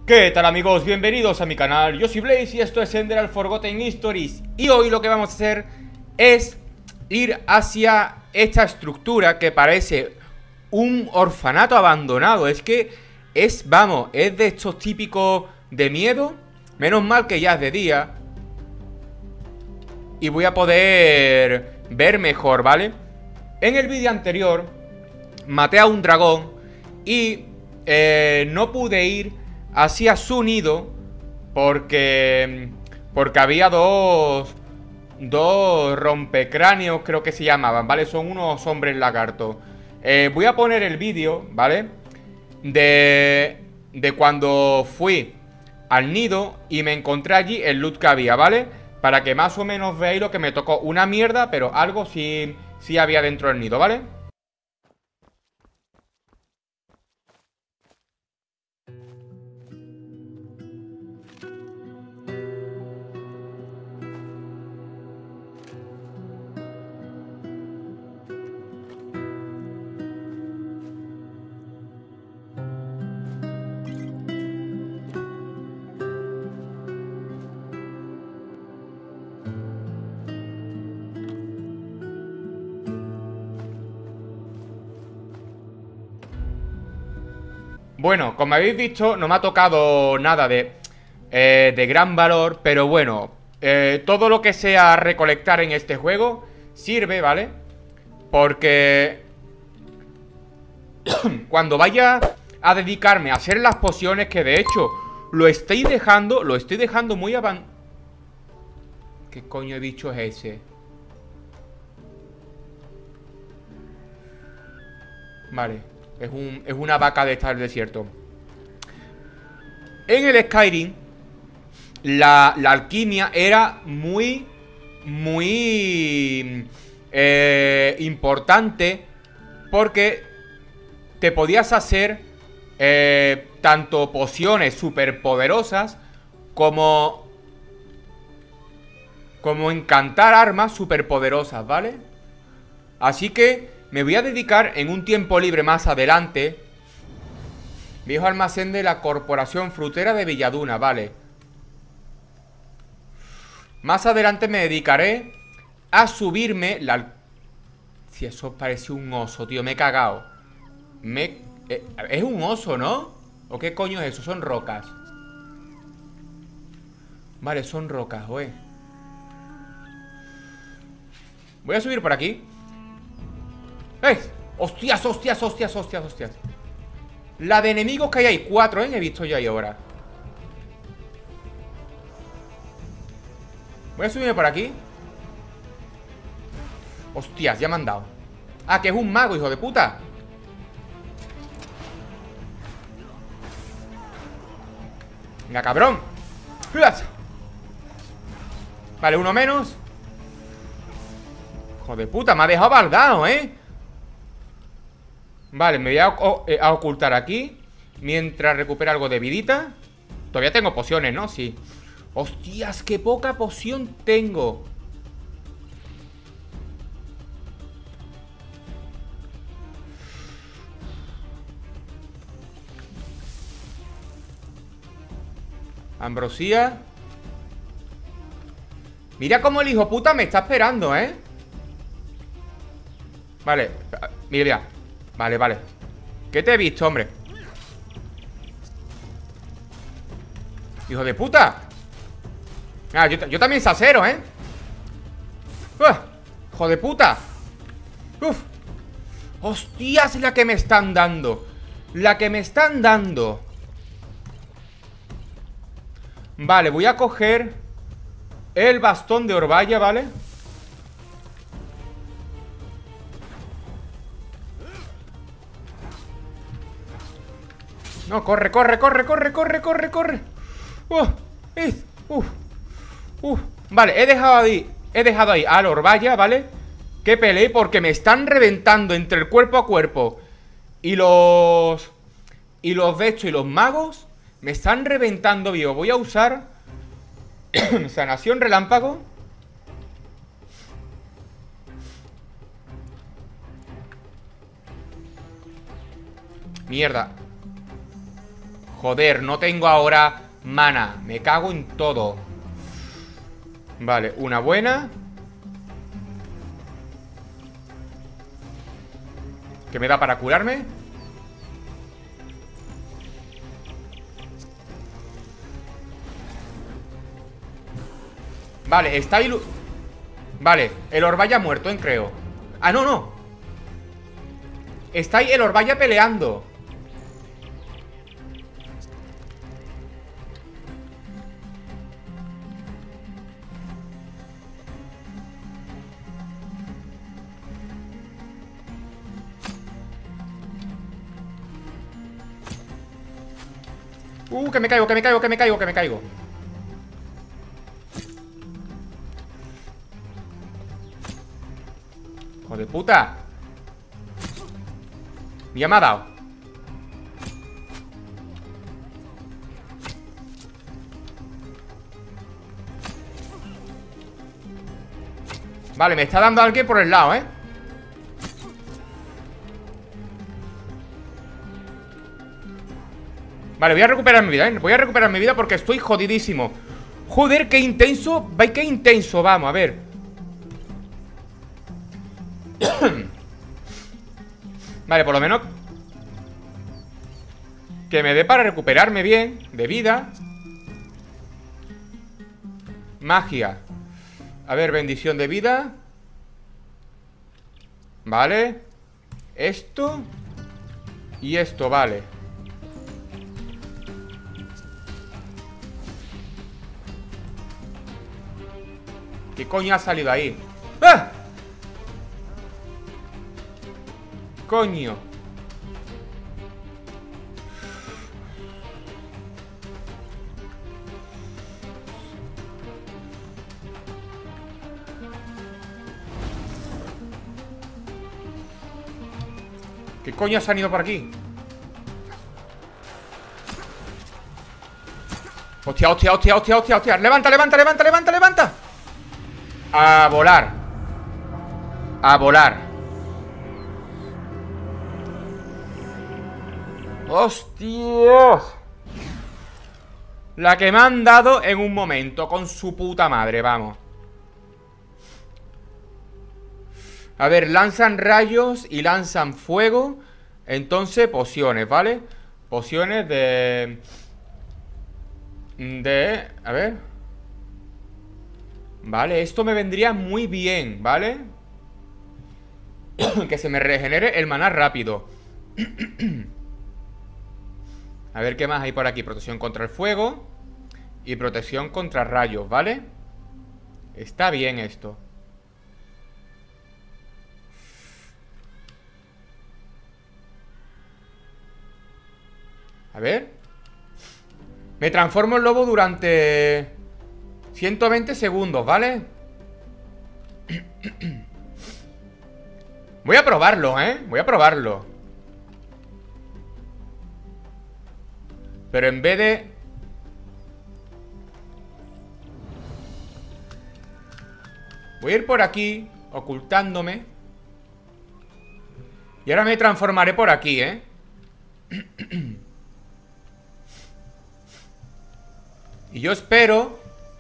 ¿Qué tal, amigos? Bienvenidos a mi canal. Yo soy Blaze y esto es Ender Forgotten Histories. Y hoy lo que vamos a hacer es ir hacia esta estructura que parece un orfanato abandonado. Es que es, vamos, es de estos típicos de miedo. Menos mal que ya es de día y voy a poder ver mejor, ¿vale? En el vídeo anterior maté a un dragón y no pude ir hacia su nido porque había dos rompecráneos, creo que se llamaban, ¿vale? Son unos hombres lagartos. Voy a poner el vídeo, ¿vale? De cuando fui al nido y me encontré allí el loot que había, ¿vale? Para que más o menos veáis lo que me tocó. Una mierda, pero algo sí había dentro del nido, ¿vale? Bueno, como habéis visto, no me ha tocado nada de gran valor, pero bueno, todo lo que sea recolectar en este juego sirve, ¿vale? Porque cuando vaya a dedicarme a hacer las pociones, que de hecho lo estoy dejando muy avanzado. ¿Qué coño de bicho es ese? Vale. Es una vaca de estar desierto. En el Skyrim la alquimia era muy importante, porque te podías hacer tanto pociones super poderosas como encantar armas super poderosas, ¿vale? Así que me voy a dedicar en un tiempo libre más adelante. Viejo almacén de la Corporación Frutera de Villaduna, vale. Más adelante me dedicaré a subirme la... Si eso parece un oso, tío, me he cagado. Es un oso, ¿no? ¿O qué coño es eso? Son rocas. Vale, son rocas, güey. Voy a subir por aquí. ¡Eh! ¡Hostias, hostias, hostias, hostias, hostias! La de enemigos que hay ahí, 4, ¿eh? He visto yo ahí ahora. Voy a subirme por aquí. Hostias, ya me han dado. Ah, que es un mago, hijo de puta. Venga, cabrón. Vale, uno menos. Hijo de puta, me ha dejado baldado, ¿eh? Vale, me voy a ocultar aquí mientras recupero algo de vidita. Todavía tengo pociones, ¿no? Sí. Hostias, qué poca poción tengo. Ambrosía. Mira cómo el hijo puta me está esperando, ¿eh? Vale, mira, mira. Vale, vale. ¿Qué te he visto, hombre? ¡Hijo de puta! Ah, yo también sacero, ¿eh? ¡Hijo de puta! ¡Uf! ¡Hostias, la que me están dando! La que me están dando. Vale, voy a coger el bastón de Orballa, ¿vale? No, corre, corre, corre, corre, corre, corre, corre. Vale, he dejado ahí a la Orballa, ¿vale? Que peleé porque me están reventando entre el cuerpo a cuerpo y los de estos y los magos me están reventando vivo. Voy a usar sanación relámpago. Mierda. Joder, no tengo ahora mana. Me cago en todo. Vale, una buena. ¿Qué me da para curarme? Vale, está Vale, el Orbaya muerto, creo. Ah, no, no. Está ahí el Orbaya peleando. Que me caigo, que me caigo, que me caigo, que me caigo. ¡Hijo de puta! Ya me ha dado. Vale, me está dando alguien por el lado, ¿eh? Vale, voy a recuperar mi vida, ¿eh? Voy a recuperar mi vida porque estoy jodidísimo. Joder, qué intenso. Qué intenso, vamos, a ver. Vale, por lo menos que me dé para recuperarme bien de vida. Magia. A ver, bendición de vida. Vale. Esto y esto, vale. ¿Qué coño ha salido ahí? ¡Ah! Coño. ¿Qué coño se han ido por aquí? Hostia, hostia, hostia, hostia, hostia, hostia. Levanta, levanta, levanta, levanta, levanta. A volar. A volar. ¡Hostias! La que me han dado en un momento. Con su puta madre, vamos. A ver, lanzan rayos y lanzan fuego. Entonces, pociones, ¿vale? Pociones de... A ver. Vale, esto me vendría muy bien, ¿vale? Que se me regenere el maná rápido. A ver qué más hay por aquí. Protección contra el fuego y protección contra rayos, ¿vale? Está bien esto. A ver. Me transformo en lobo durante 120 segundos, ¿vale? Voy a probarlo, ¿eh? Voy a probarlo. Pero en vez de... Voy a ir por aquí, ocultándome. Y ahora me transformaré por aquí, ¿eh? Y yo espero...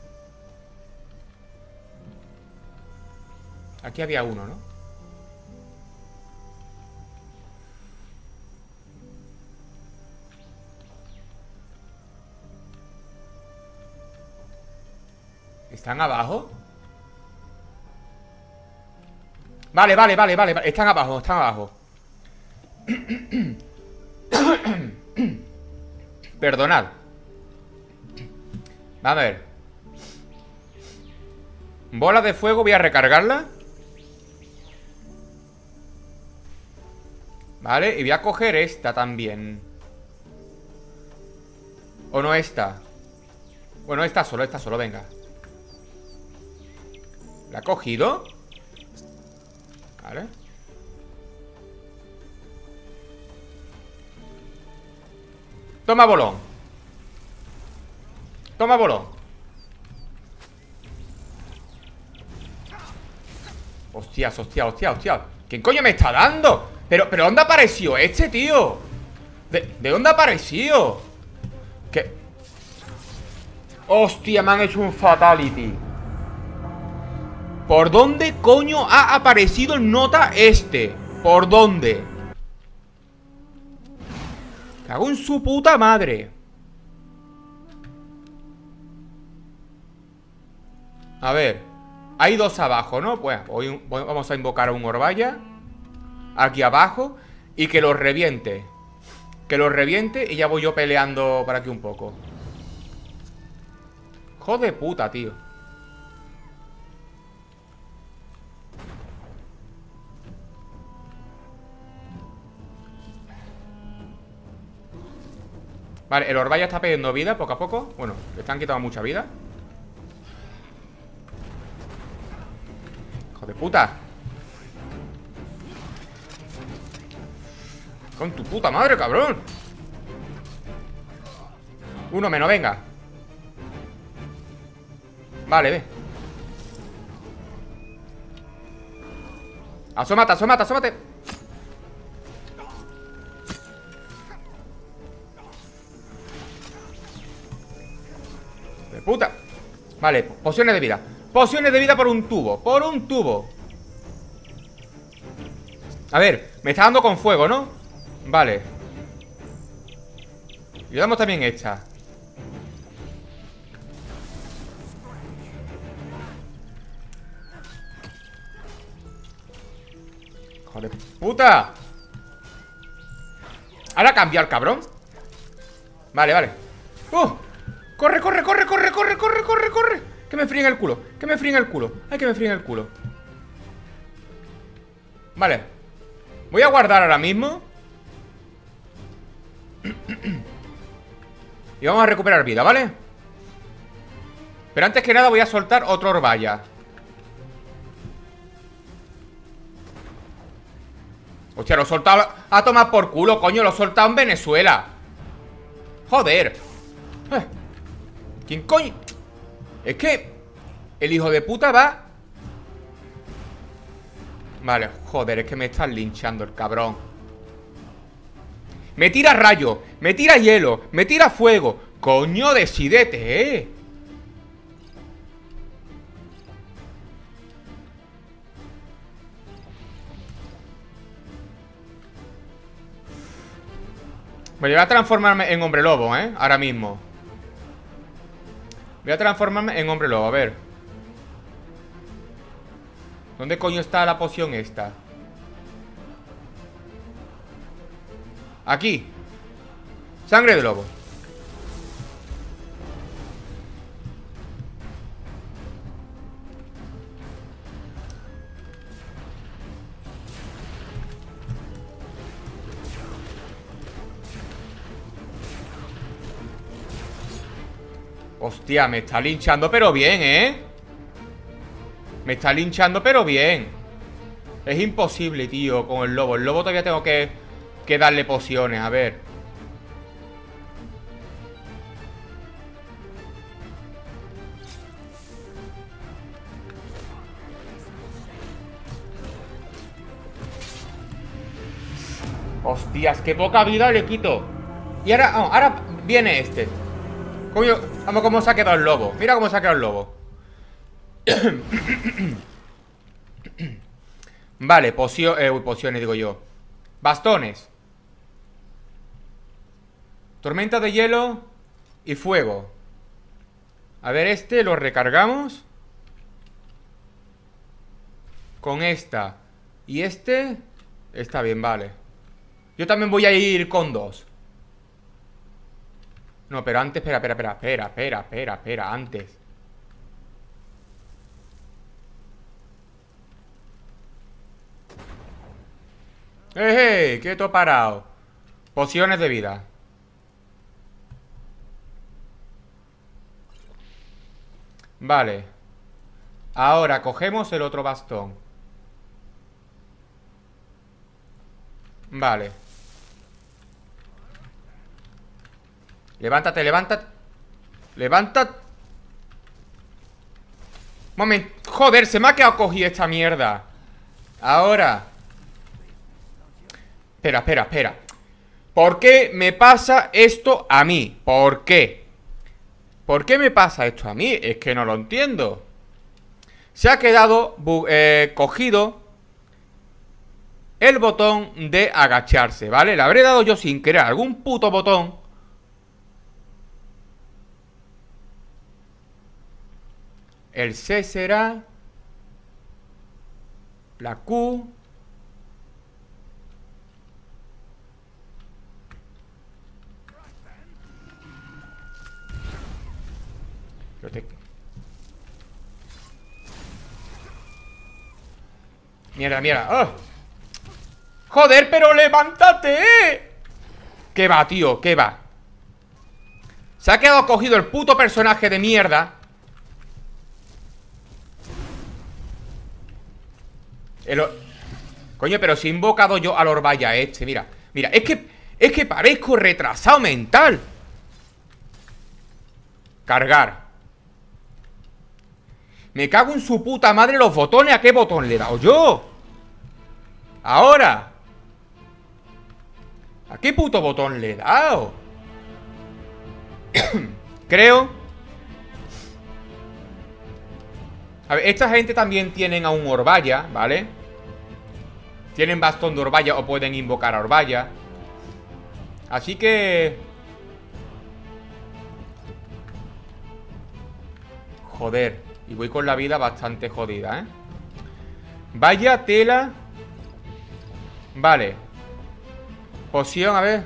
Aquí había uno, ¿no? ¿Están abajo? Vale, vale, vale, vale, vale. Están abajo, están abajo. Perdonad. A ver. Bola de fuego, voy a recargarla. Vale, y voy a coger esta también. ¿O no esta? Bueno, esta solo, venga. ¿La he cogido? Vale. Toma bolón. Toma bolón. Hostias, hostia, hostia, hostia. ¿Quién coño me está dando? Pero ¿dónde apareció este, tío? ¿De dónde apareció? ¿Qué? Hostia, me han hecho un fatality. ¿Por dónde coño ha aparecido el nota este? ¿Por dónde? Cago en su puta madre. A ver, hay dos abajo, ¿no? Pues vamos a invocar a un Orballa aquí abajo y que los reviente. Que los reviente y ya voy yo peleando por aquí un poco. Joder puta, tío. Vale, el Orballa está perdiendo vida poco a poco. Bueno, le están quitando mucha vida. Hijo de puta. Con tu puta madre, cabrón. Uno menos, venga. Vale, ve. Asómate, asómate, asómate. De puta. Vale, pociones de vida. Pociones de vida por un tubo. Por un tubo. A ver, me está dando con fuego, ¿no? Vale. Y le damos también esta. Joder, puta. Ahora cambiar, cabrón. Vale, vale. Corre, corre, corre, corre, corre, corre, corre, corre. Que me fríen el culo, que me fríen el culo. Ay, que me fríen el culo. Vale. Voy a guardar ahora mismo. Y vamos a recuperar vida, ¿vale? Pero antes que nada voy a soltar otro Orballa. Hostia, lo he soltado a tomar por culo, coño. Lo he soltado en Venezuela. Joder. ¿Quién coño? Es que el hijo de puta va. Vale, joder, es que me están linchando el cabrón. Me tira rayo, me tira hielo, me tira fuego. Coño, decidete, Me voy a transformarme en hombre lobo, ahora mismo. Voy a transformarme en hombre lobo, a ver. ¿Dónde coño está la poción esta? Aquí. Sangre de lobo. Hostia, me está linchando pero bien, Me está linchando pero bien. Es imposible, tío, con el lobo. El lobo todavía tengo que darle pociones, a ver. Hostias, qué poca vida le quito. Y ahora viene este. Coño, vamos cómo se ha quedado el lobo. Mira cómo se ha quedado el lobo. Vale, pociones digo yo. Bastones. Tormenta de hielo y fuego. A ver, este lo recargamos con esta. Y este está bien, vale. Yo también voy a ir con dos. No, pero antes, espera, antes. Quieto parado. Pociones de vida. Vale. Ahora cogemos el otro bastón. Vale. Levántate, levántate. Levántate. Momento. Joder, se me ha quedado cogida esta mierda. Ahora. Espera. ¿Por qué me pasa esto a mí? ¿Por qué? ¿Por qué me pasa esto a mí? Es que no lo entiendo. Se ha quedado cogido el botón de agacharse, ¿vale? Le habré dado yo sin querer algún puto botón. El C será la Q. Mierda, mierda. ¡Oh! ¡Joder, pero levántate! ¿Qué va, tío? ¿Qué va? Se ha quedado cogido el puto personaje de mierda. Coño, pero si he invocado yo al Orballa este. Mira, mira, es que parezco retrasado mental. Cargar. Me cago en su puta madre los botones. ¿A qué botón le he dado yo? Ahora. ¿A qué puto botón le he dado? Creo. A ver, esta gente también tienen a un Orballa, ¿vale? Tienen bastón de Orballa o pueden invocar a Orballa. Así que... Joder. Y voy con la vida bastante jodida, ¿eh? Vaya tela. Vale. Poción, a ver.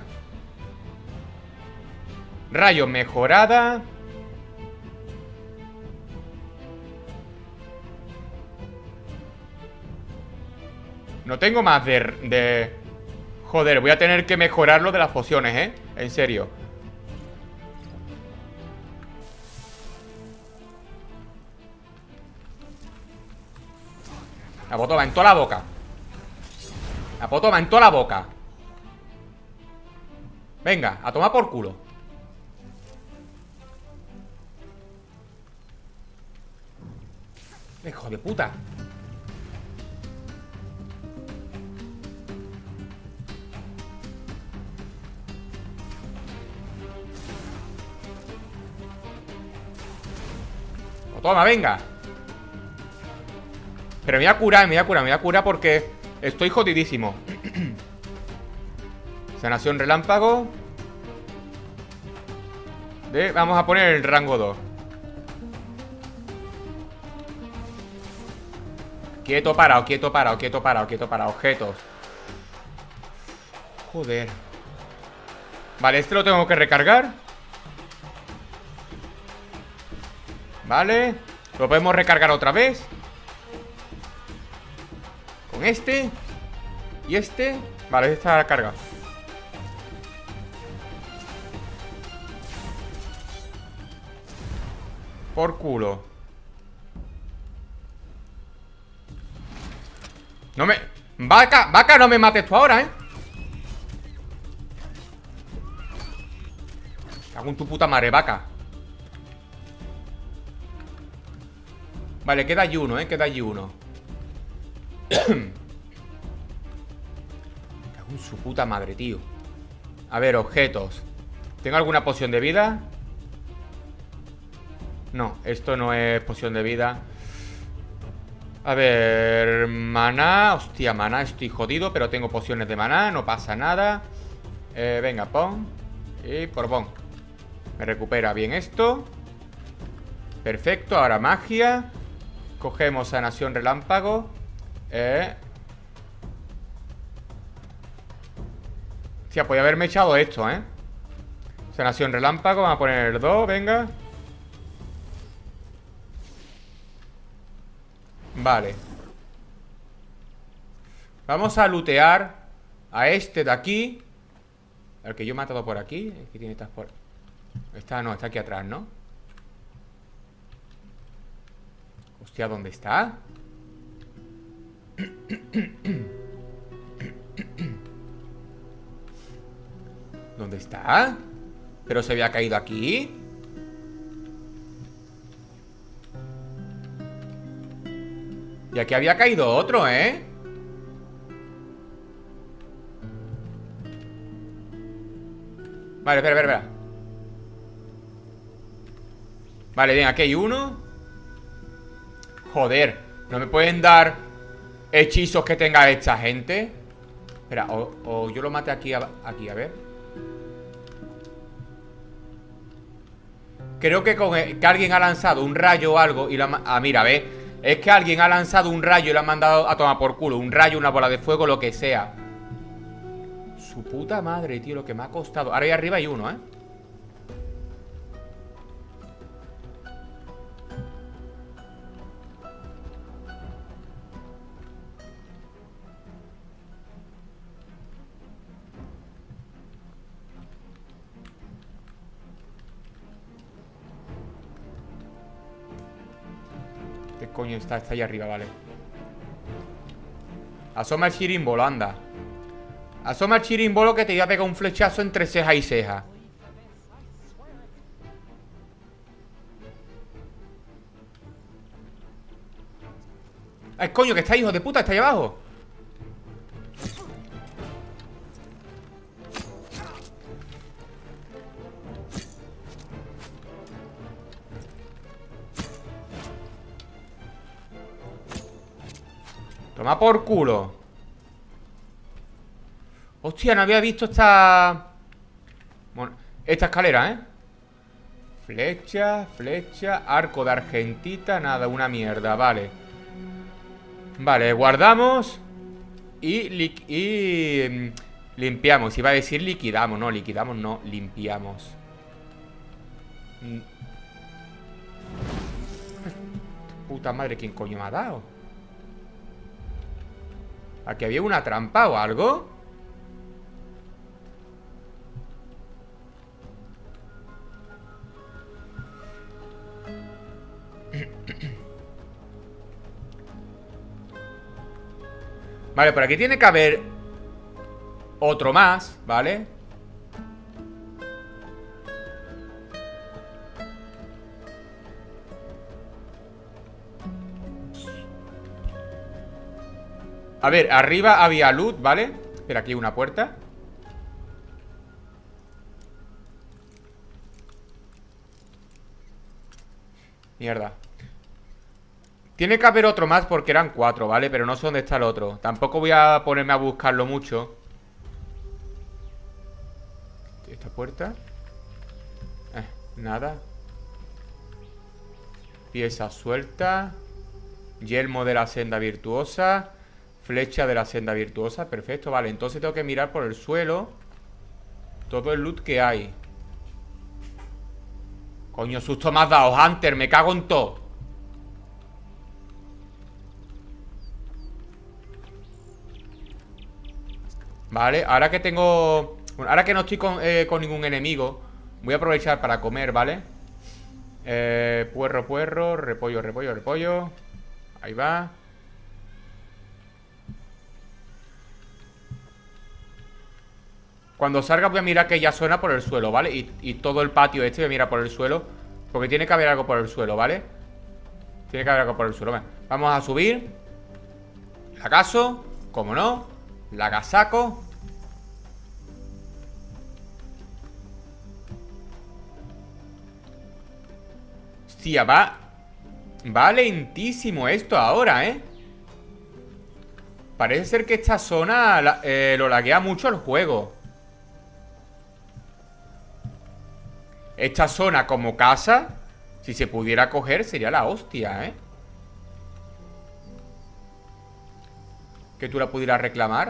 Rayo mejorada. No tengo más de... Joder, voy a tener que mejorar lo de las pociones, ¿eh? En serio. Apotoma en toda la boca. Apotoma en toda la boca. Venga, a tomar por culo. Hijo de puta. Toma, venga. Pero me voy a curar, me voy a curar, me voy a curar porque estoy jodidísimo. Sanación relámpago. Vamos a poner el rango 2. Quieto, parado, quieto, parado, quieto, parado, quieto, parado. Objetos. Joder. Vale, este lo tengo que recargar. Vale. Lo podemos recargar otra vez. Con este. Y este. Vale, este está cargado. Por culo. No me... Vaca, vaca, no me mates tú ahora, ¿eh? Cago en tu puta madre, vaca. Vale, queda allí uno, queda allí uno. Cago en su puta madre, tío. A ver, objetos. ¿Tengo alguna poción de vida? No, esto no es poción de vida. A ver, maná. Hostia, maná, estoy jodido, pero tengo pociones de maná, no pasa nada. Venga, pon. Y por pon. Me recupera bien esto. Perfecto, ahora magia. Cogemos sanación relámpago. Hostia, podía haberme echado esto, ¿eh? Sanación relámpago, vamos a poner 2, venga. Vale. Vamos a lootear a este de aquí. Al que yo he matado por aquí. ¿Qué tiene estas por...? Está, no, está aquí atrás, ¿no? Hostia, ¿dónde está? ¿Dónde está? ¿Pero se había caído aquí? . Y aquí había caído otro, ¿eh? Vale, espera. Vale, bien, aquí hay uno. Joder, ¿no me pueden dar hechizos que tenga esta gente? Espera, o yo lo mate aquí, a ver. Creo que que alguien ha lanzado un rayo o algo y mira, ve. Es que alguien ha lanzado un rayo y lo ha mandado a tomar por culo. Un rayo, una bola de fuego, lo que sea. Su puta madre, tío, lo que me ha costado. Ahora ahí arriba hay uno, ¿eh? ¿Qué coño está? Está ahí arriba, vale. Asoma el chirimbolo, anda. Asoma el chirimbolo que te iba a pegar un flechazo entre ceja y ceja. ¡Ay, coño, que está, hijo de puta! Está ahí abajo. Toma por culo. Hostia, no había visto esta... Bueno, esta escalera, ¿eh? Flecha, arco de argentita. Nada, una mierda, vale. Vale, guardamos. Y limpiamos. Iba a decir liquidamos, no, limpiamos. Puta madre, ¿quién coño me ha dado? ¿Aquí había una trampa o algo? Vale, por aquí tiene que haber otro más, ¿vale? A ver, arriba había loot, ¿vale? Espera, aquí hay una puerta. Mierda. Tiene que haber otro más porque eran 4, ¿vale? Pero no sé dónde está el otro. Tampoco voy a ponerme a buscarlo mucho. Esta puerta. Nada. Pieza suelta. Yelmo de la senda virtuosa. Flecha de la senda virtuosa. Perfecto, vale. Entonces tengo que mirar por el suelo todo el loot que hay. Coño, susto me has dado, Hunter. Me cago en todo. Vale, ahora que tengo... Bueno, ahora que no estoy con ningún enemigo, voy a aprovechar para comer, ¿vale? Puerro, repollo. Ahí va. Cuando salga voy a mirar que ya suena por el suelo, ¿vale? Y todo el patio este voy a mirar por el suelo, porque tiene que haber algo por el suelo, ¿vale? Tiene que haber algo por el suelo. Vamos a subir. La caso, como no. La agasaco. Hostia, va lentísimo esto ahora, ¿eh? Parece ser que esta zona lo laguea mucho el juego. Esta zona como casa, si se pudiera coger, sería la hostia, ¿eh? Que tú la pudieras reclamar.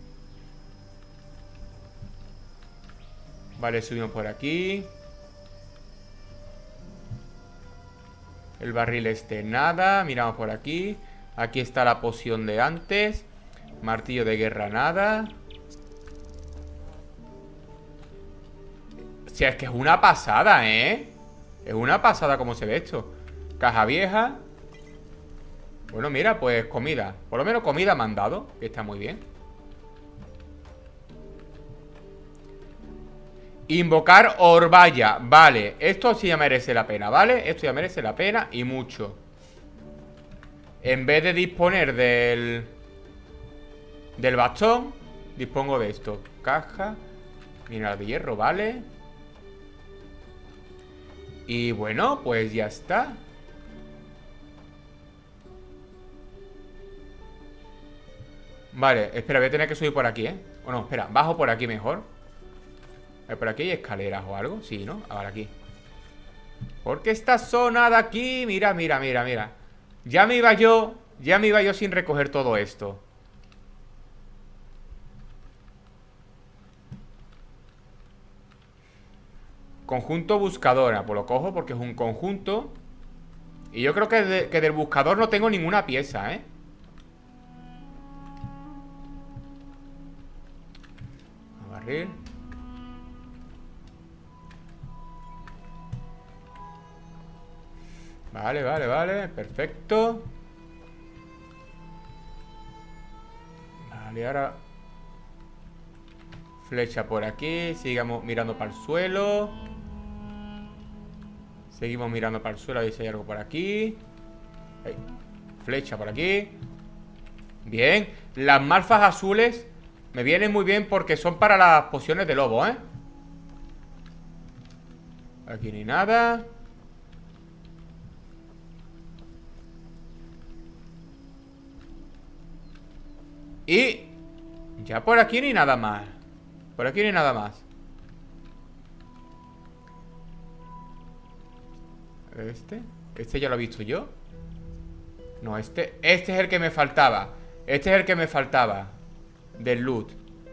Vale, subimos por aquí. El barril este, nada. Miramos por aquí. Aquí está la poción de antes. Martillo de guerra, nada. O sea, es que es una pasada, ¿eh? Es una pasada cómo se ve esto. Caja vieja. Bueno, mira, pues comida. Por lo menos comida me han dado, que está muy bien. Invocar Orballa. Vale, esto sí ya merece la pena, ¿vale? Esto ya merece la pena y mucho. En vez de disponer del bastón, dispongo de esto. Caja. Mineral de hierro, ¿vale? Y bueno, pues ya está. Vale, espera, voy a tener que subir por aquí, ¿eh? O no, espera, bajo por aquí mejor. Por aquí hay escaleras o algo. Sí, ¿no? Ahora aquí. Porque esta zona de aquí... Mira, mira, mira, mira. Ya me iba yo sin recoger todo esto. Conjunto buscadora. Pues lo cojo porque es un conjunto. Y yo creo que del buscador no tengo ninguna pieza, ¿eh? A barril. Vale, vale, vale. Perfecto. Vale, ahora... Flecha por aquí. Sigamos mirando para el suelo. Seguimos mirando para el suelo. A ver si hay algo por aquí. Ahí. Flecha por aquí. Bien. Las malfas azules me vienen muy bien porque son para las pociones de lobo, ¿eh? Aquí ni nada. Y ya por aquí ni nada más. Por aquí ni nada más. Este ya lo he visto yo. No, este es el que me faltaba. Este es el que me faltaba del loot.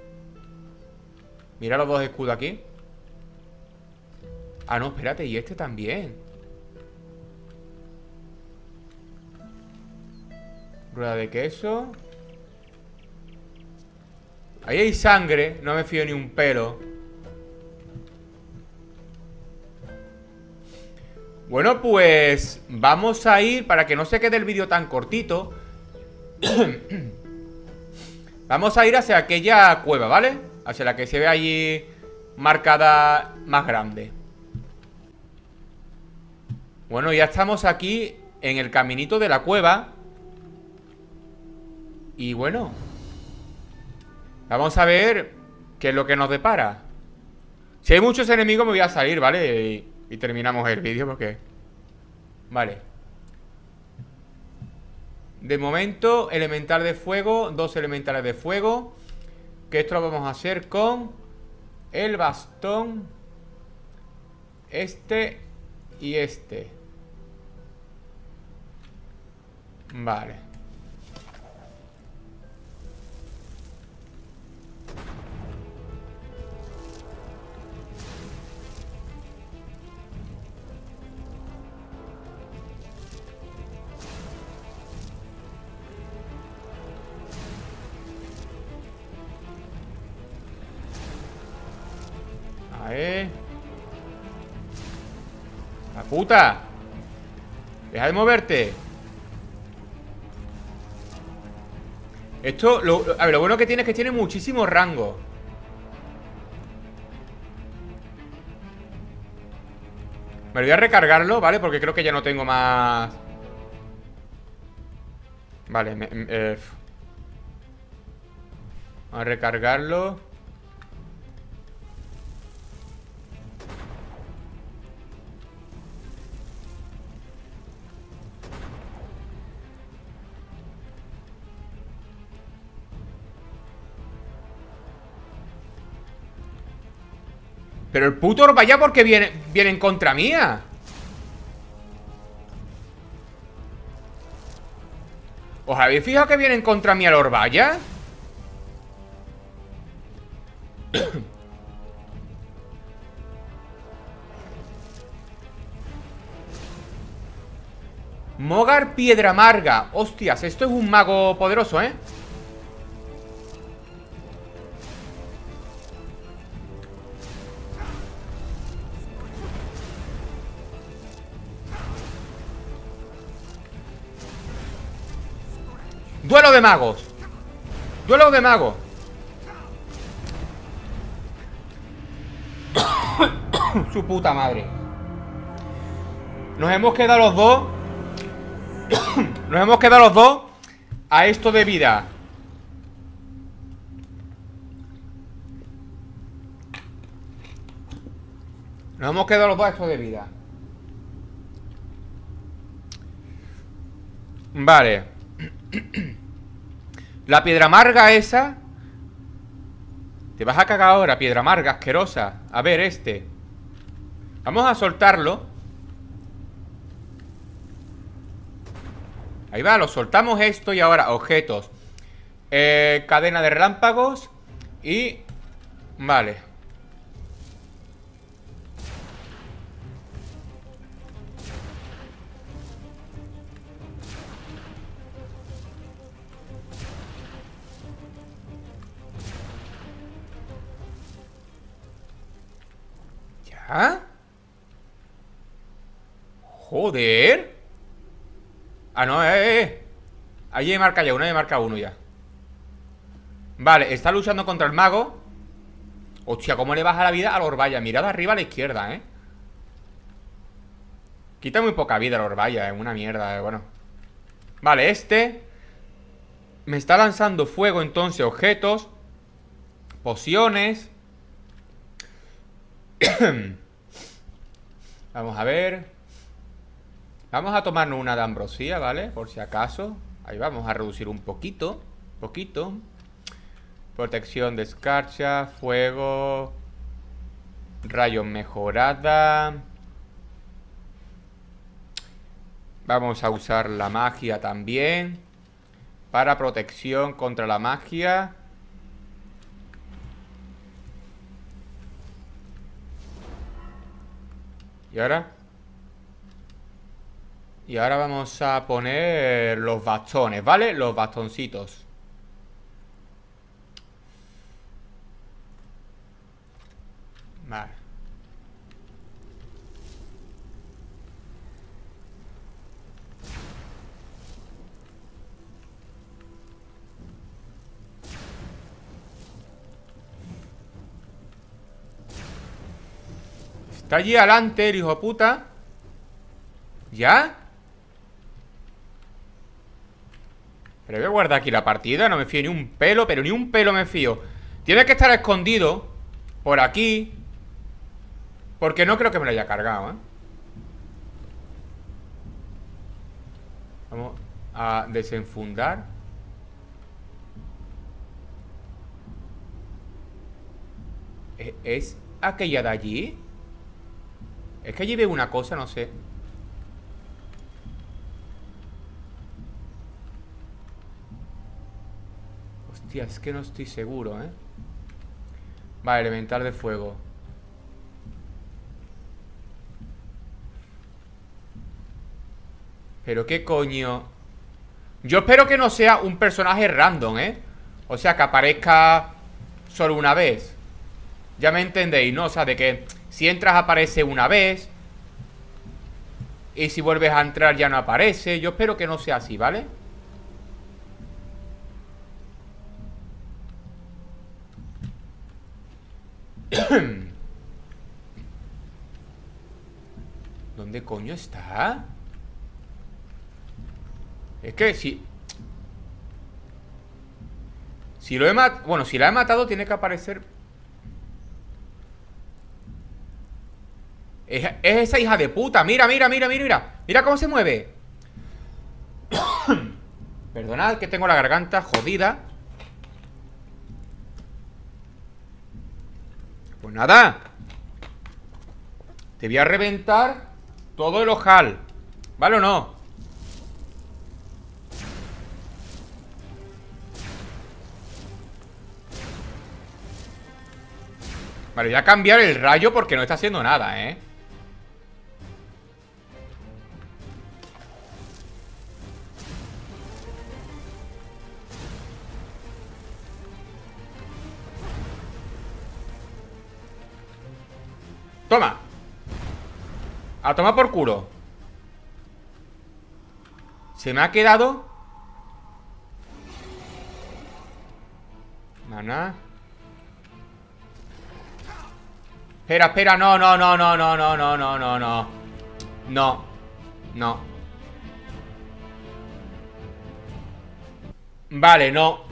Mira los dos escudos aquí. Ah, no, espérate, y este también. Rueda de queso. Ahí hay sangre, no me fío ni un pelo. Bueno, pues vamos a ir, para que no se quede el vídeo tan cortito. Vamos a ir hacia aquella cueva, ¿vale? Hacia la que se ve allí marcada más grande. Bueno, ya estamos aquí en el caminito de la cueva. Y bueno, vamos a ver qué es lo que nos depara. Si hay muchos enemigos me voy a salir, ¿vale? Y terminamos el vídeo porque... Vale. De momento, elemental de fuego. 2 elementales de fuego. Que esto lo vamos a hacer con el bastón. Este y este. Vale. ¡La puta! ¡Deja de moverte! Esto, a ver, lo bueno que tiene es que tiene muchísimo rango. Me voy a recargarlo, ¿vale? Porque creo que ya no tengo más... Vale, vamos a recargarlo. Pero el puto Orballa, ¿por qué viene en contra mía? ¿Os habéis fijado que viene en contra mía el Orballa? Mogar Piedra Amarga. Hostias, esto es un mago poderoso, ¿eh? Duelo de magos. Duelo de magos. Su puta madre. Nos hemos quedado los dos. Nos hemos quedado los dos a esto de vida. Nos hemos quedado los dos a esto de vida. Vale. La piedra amarga esa. Te vas a cagar ahora, piedra amarga, asquerosa. A ver, este. Vamos a soltarlo. Ahí va, lo soltamos esto y ahora objetos. Cadena de relámpagos. Y... Vale. ¿Ya? Joder. Ah, no, Ahí marca ya uno, ahí marca uno ya. Vale, está luchando contra el mago. Hostia, cómo le baja la vida al Orballa. Mirad arriba a la izquierda, Quita muy poca vida al Orballa, una mierda, bueno. Vale, este me está lanzando fuego, entonces, objetos. Pociones. Vamos a ver. Vamos a tomarnos una de ambrosía, ¿vale? Por si acaso. Ahí vamos a reducir un poquito. Poquito. Protección de escarcha. Fuego. Rayos mejorada. Vamos a usar la magia también. Para protección contra la magia. ¿Y ahora? Y ahora vamos a poner los bastones, ¿vale? Los bastoncitos. Vale. Está allí adelante el hijo de puta. ¿Ya? Pero voy a guardar aquí la partida. No me fío ni un pelo, pero ni un pelo me fío. Tiene que estar escondido por aquí, porque no creo que me lo haya cargado, Vamos a desenfundar. ¿Es aquella de allí? Es que allí veo una cosa, no sé. Hostia, es que no estoy seguro, Vale, elemental de fuego. Pero qué coño. Yo espero que no sea un personaje random, O sea, que aparezca solo una vez. Ya me entendéis, ¿no? O sea, de que si entras aparece una vez y si vuelves a entrar ya no aparece. Yo espero que no sea así, ¿vale? ¿Dónde coño está? Es que si lo he matado... Bueno, si la he matado tiene que aparecer... Es esa hija de puta. Mira, mira, mira, mira, mira. Mira cómo se mueve. Perdonad que tengo la garganta jodida. Pues nada. Te voy a reventar todo el ojal. ¿Vale o no? Vale, voy a cambiar el rayo porque no está haciendo nada, Toma. A tomar por culo. Se me ha quedado maná. Espera, espera, no, no, no, no, no, no, no, no, no, no. No. No. Vale, no.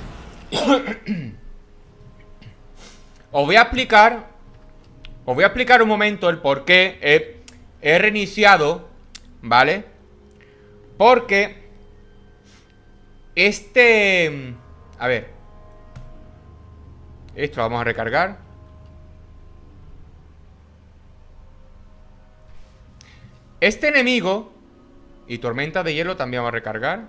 Os voy a explicar un momento el por qué he reiniciado, ¿vale? Porque A ver. Esto lo vamos a recargar. Este enemigo y tormenta de hielo también vamos a recargar.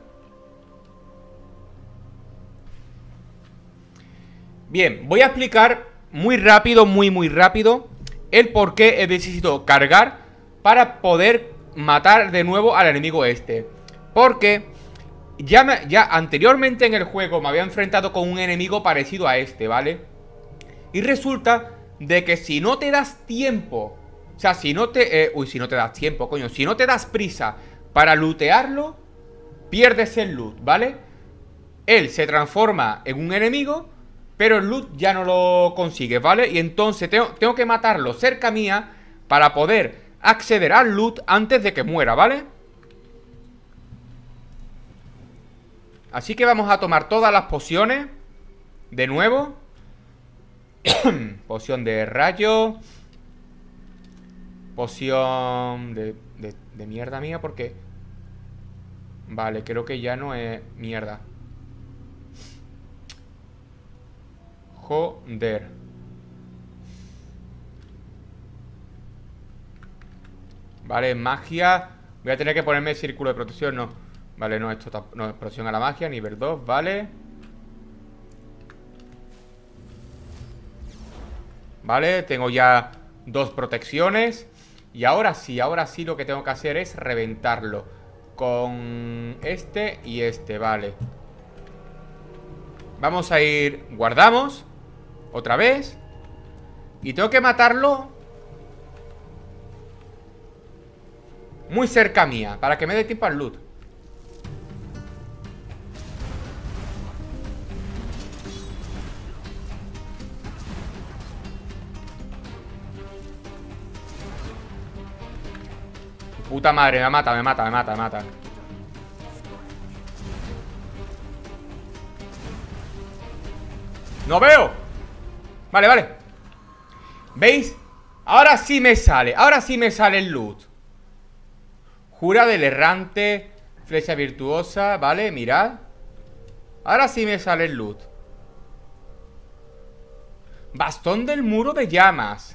Bien, voy a explicar muy rápido, muy rápido el por qué he decidido cargar para poder matar de nuevo al enemigo este. Porque ya anteriormente en el juego me había enfrentado con un enemigo parecido a este, ¿vale? Y resulta de que si no te das tiempo, o sea, si no te... si no te das tiempo, coño, si no te das prisa para lootearlo, pierdes el loot, ¿vale? Él se transforma en un enemigo, pero el loot ya no lo consigues, ¿vale? Y entonces tengo que matarlo cerca mía para poder acceder al loot antes de que muera, ¿vale? Así que vamos a tomar todas las pociones de nuevo. Poción de rayo. Poción de mierda mía, porque... Vale, creo que ya no es mierda. Joder. Vale, magia. Voy a tener que ponerme el círculo de protección, no. Vale, no, esto no es protección a la magia, nivel 2, vale. Vale, tengo ya 2 protecciones. Y ahora sí lo que tengo que hacer es reventarlo con este y este, vale. Vamos a ir, guardamos otra vez. Y tengo que matarlo muy cerca mía, para que me dé tiempo al loot. Puta madre, me mata. ¡No veo! Vale. ¿Veis? Ahora sí me sale el loot. Jura del errante, flecha virtuosa, ¿vale? Mirad. Ahora sí me sale el loot. Bastón del muro de llamas.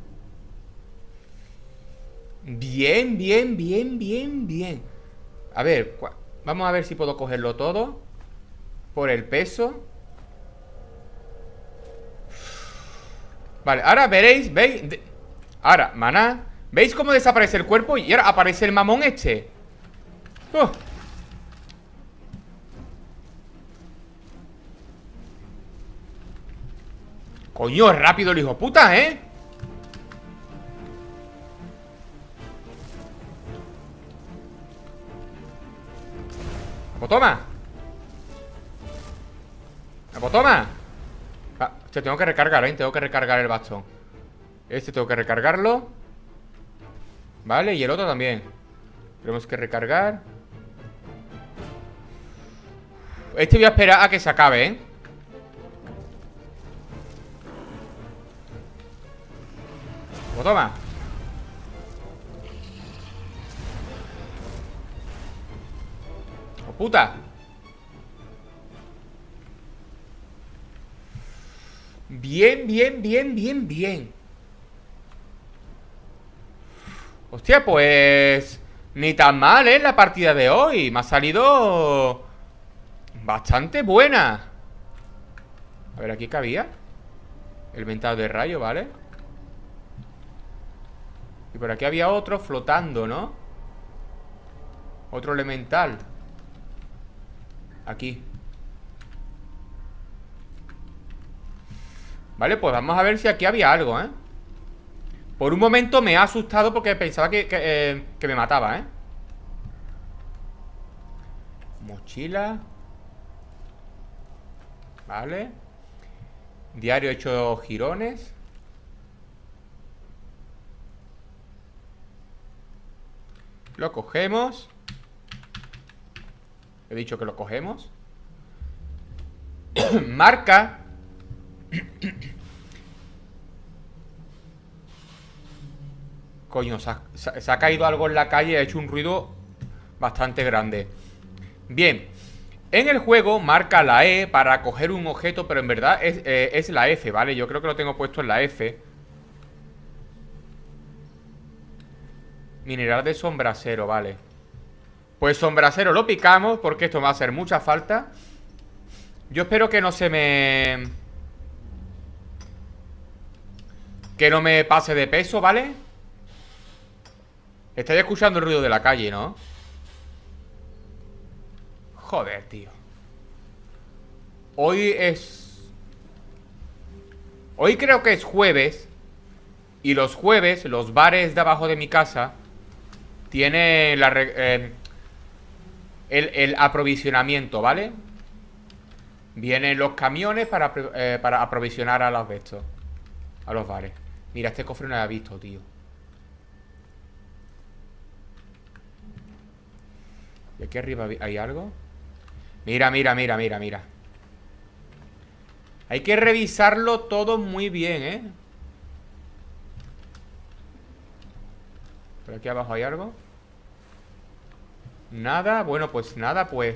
Bien. A ver, vamos a ver si puedo cogerlo todo por el peso. Vale, ahora veréis, ¿veis? Ahora, maná. ¿Veis cómo desaparece el cuerpo? Y ahora aparece el mamón este. Coño, es rápido el hijo puta, ¿eh? Pues toma. Pues toma. Hostia, tengo que recargar, ¿eh? Tengo que recargar el bastón. Este tengo que recargarlo. Vale, y el otro también. Tenemos que recargar. Este voy a esperar a que se acabe, ¿eh? Pues toma. ¡Oh, puta! Bien. Hostia, pues... Ni tan mal, ¿eh? La partida de hoy. Me ha salido... bastante buena. A ver, ¿aquí cabía? El ventado de rayo, ¿vale? Y por aquí había otro flotando, ¿no? Otro elemental. Aquí. Vale, pues vamos a ver si aquí había algo, ¿eh? Por un momento me ha asustado porque pensaba que me mataba, ¿eh? Mochila. Vale. Diario hecho jirones. Lo cogemos. He dicho que lo cogemos. Marca. Coño, se ha caído algo en la calle. Ha hecho un ruido bastante grande. Bien. En el juego marca la E para coger un objeto, pero en verdad es la F, ¿vale? Yo creo que lo tengo puesto en la F. Mineral de sombrasero, vale. Pues sombrasero lo picamos porque esto me va a hacer mucha falta. Yo espero que no se me... que no me pase de peso, ¿vale? Estáis escuchando el ruido de la calle, ¿no? Joder, tío. Hoy creo que es jueves. Y los jueves, los bares de abajo de mi casa tienen el aprovisionamiento, ¿vale? Vienen los camiones para aprovisionar a los de estos, a los bares. Mira, este cofre no lo había visto, tío. ¿Y aquí arriba hay algo? Mira, mira, mira, mira, mira. Hay que revisarlo todo muy bien, ¿eh? ¿Por aquí abajo hay algo? Nada, bueno, pues nada, pues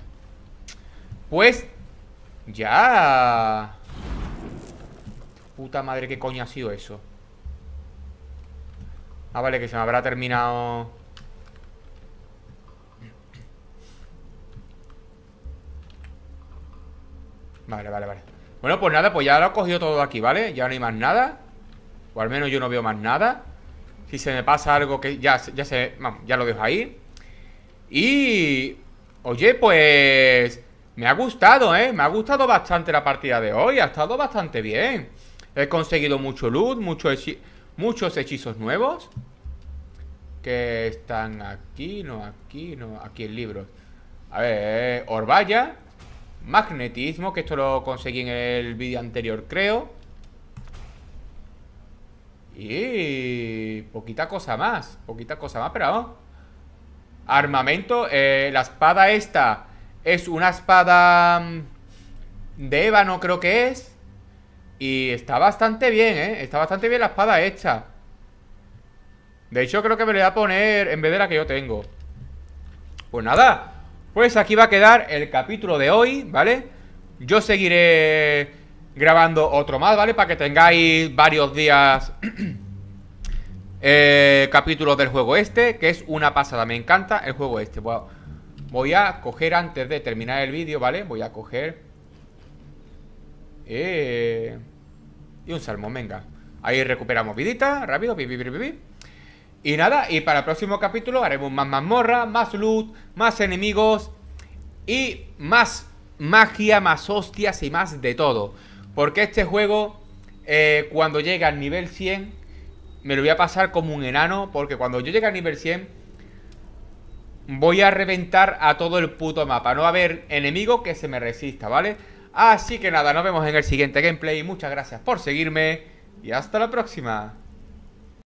ya. Puta madre, ¿qué coño ha sido eso? Ah, vale, que se me habrá terminado. Vale, vale, vale. Bueno, pues nada, pues ya lo he cogido todo aquí, ¿vale? Ya no hay más nada. O al menos yo no veo más nada. Si se me pasa algo que vamos, ya lo dejo ahí. Y... oye, pues... me ha gustado, ¿eh? Me ha gustado bastante la partida de hoy. Ha estado bastante bien. He conseguido mucho loot, muchos hechizos nuevos. Que están aquí, no, aquí en libros. A ver, Orballa. Magnetismo, que esto lo conseguí en el vídeo anterior, creo. Y... poquita cosa más, pero vamos. Armamento, la espada esta es una espada de ébano, creo que es. Y está bastante bien, está bastante bien la espada hecha. De hecho creo que me la voy a poner en vez de la que yo tengo. Pues nada, pues aquí va a quedar el capítulo de hoy, ¿vale? Yo seguiré grabando otro más, ¿vale? Para que tengáis varios días capítulos del juego este, que es una pasada, me encanta el juego este. Voy a coger antes de terminar el vídeo, ¿vale? Voy a coger y un salmón, venga. Ahí recuperamos vidita, rápido, y nada, y para el próximo capítulo haremos más mazmorra, más loot, más enemigos y más magia, más hostias y más de todo. Porque este juego, cuando llegue al nivel 100, me lo voy a pasar como un enano. Porque cuando yo llegue al nivel 100, voy a reventar a todo el puto mapa. No va a haber enemigo que se me resista, ¿vale? Así que nada, nos vemos en el siguiente gameplay. Muchas gracias por seguirme y hasta la próxima.